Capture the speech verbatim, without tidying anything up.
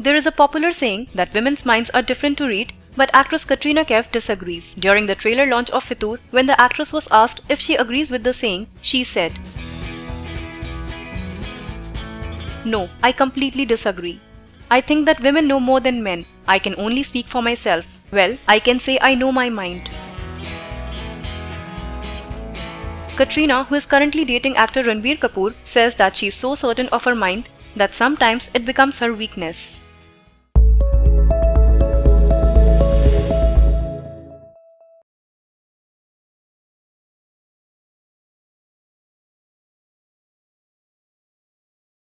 There is a popular saying that women's minds are different to read, but actress Katrina Kaif disagrees. During the trailer launch of Fitoor, when the actress was asked if she agrees with the saying, she said, "No, I completely disagree. I think that women know more than men. I can only speak for myself. Well, I can say I know my mind." Katrina, who is currently dating actor Ranbir Kapoor, says that she is so certain of her mind that sometimes it becomes her weakness.